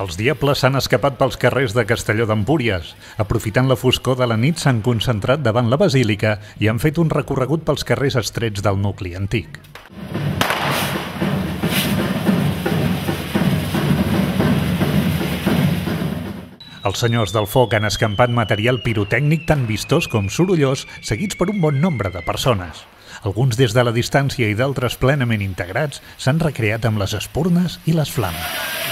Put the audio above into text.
Els diables s'han escapat pels carrers de Castelló d'Empúries. Aprofitant la foscor de la nit, s'han concentrat davant la basílica i han fet un recorregut pels carrers estrets del nucli antic. Els senyors del foc han escampat material pirotècnic tan vistós com sorollós, seguits per un bon nombre de persones. Alguns des de la distància i d'altres plenament integrats s'han recreat amb les espurnes i les flames.